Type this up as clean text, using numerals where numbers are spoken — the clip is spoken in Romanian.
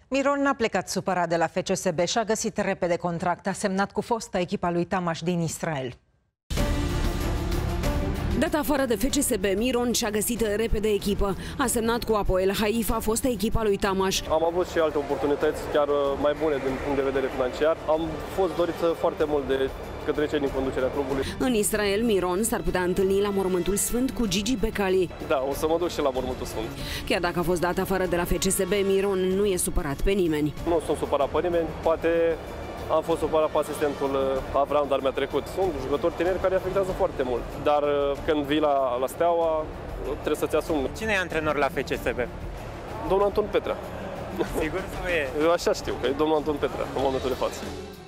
Miron n-a plecat supărat de la FCSB și a găsit repede contract. A semnat cu fosta echipa lui Tamaș din Israel. Dat afară de FCSB, Miron și-a găsit repede echipă. A semnat cu Hapoel Haifa, fostă echipa lui Tamaș. Am avut și alte oportunități chiar mai bune din punct de vedere financiar. Am fost dorit foarte mult de către cei din conducerea clubului. În Israel, Miron s-ar putea întâlni la Mormântul Sfânt cu Gigi Becali. Da, o să mă duc și la Mormântul Sfânt. Chiar dacă a fost dat afară de la FCSB, Miron nu e supărat pe nimeni. Nu sunt supărat pe nimeni, poate am fost supărat pe asistentul Avram, dar mi-a trecut. Sunt jucători tineri care afectează foarte mult, dar când vii la Steaua, trebuie să-ți asumi. Cine e antrenor la FCSB? Domnul Anton Petra. Sigur sau e? Eu așa știu, că e domnul Anton Petra, în momentul de față.